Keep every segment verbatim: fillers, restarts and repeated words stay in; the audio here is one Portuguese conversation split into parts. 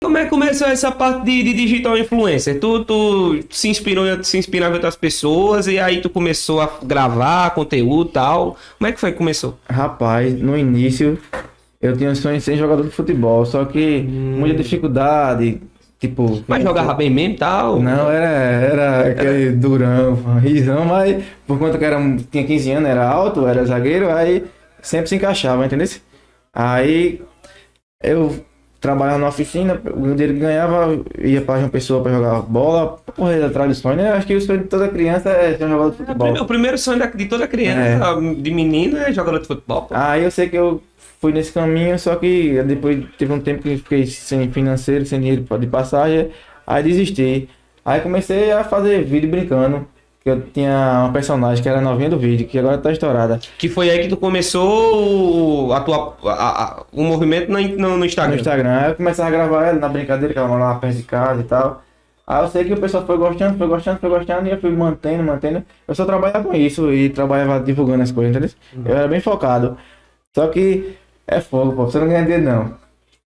Como é que começou essa parte de, de digital influencer? Tu, tu se inspirou, em- se inspirava em outras pessoas e aí tu começou a gravar conteúdo e tal. Como é que foi que começou? Rapaz, no início eu tinha um sonho de ser jogador de futebol, só que muita dificuldade, tipo... Mas jogava bem mesmo e tal? Não, era, era aquele durão, risão, mas por conta que era, um- tinha quinze anos, era alto, era zagueiro, aí sempre se encaixava, entendeu? Aí eu trabalhava na oficina, o dinheiro que ganhava, ia pra uma pessoa pra jogar bola, pra correr atrás do sonho, né? Acho que o sonho de toda criança é ser jogador de É, o prime- o futebol. primeiro sonho da- de toda criança, de menino, é jogador de futebol. Pô. Aí eu sei que eu fui nesse caminho, só que depois teve um tempo que eu fiquei sem financeiro, sem dinheiro pra- de passagem, aí desisti. Aí comecei a fazer vídeo brincando, que eu tinha uma personagem que era novinha do vídeo, que agora tá estourada. Que foi aí que tu começou o- a tua, a- a- o movimento no, no, no No Instagram. Instagram. Aí eu comecei a gravar ela na brincadeira, que ela morava lá perto de casa e tal. Aí eu sei que o pessoal foi gostando, foi gostando, foi gostando, e eu fui mantendo, mantendo. Eu só trabalhava com isso e trabalhava divulgando as coisas, entendeu? Eu era bem focado. Só que é fogo, pô, você não ganha dinheiro não.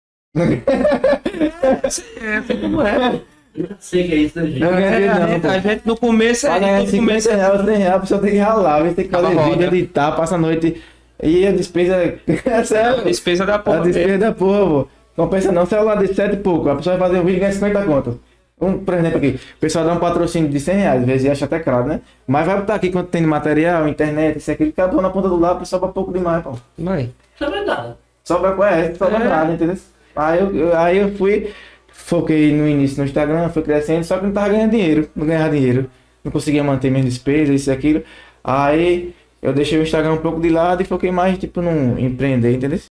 É, como é? Sei que é isso, né, gente? Não ganha É, dinheiro a, não, gente, pô. a gente no começo Pra é. ganhar No começo cinquenta reais, cem reais, a pessoa tem que ralar, você tem que fazer Acaba vídeo, roda. editar, passa a noite. E a despesa é a sério. despesa da A porra. despesa da porra, pô. Compensa não, celular de sete e pouco. A pessoa vai fazer um vídeo e ganha cinquenta conto. Um, por exemplo aqui, o pessoal dá um patrocínio de cem reais, às vezes acha até caro, né? Mas vai botar aqui quanto tem de material, internet, isso aqui, cada um na ponta do lápis, sobra pouco demais, pô. Mãe. Isso é verdade. Sobra com é, sobra É. nada, entendeu? Aí eu, eu- aí eu fui, foquei no início no Instagram, fui crescendo, só que não tava ganhando dinheiro, não ganhava dinheiro. Não conseguia manter minhas despesas, isso e aquilo. Aí eu deixei o Instagram um pouco de lado e foquei mais, tipo, num empreender, entendeu?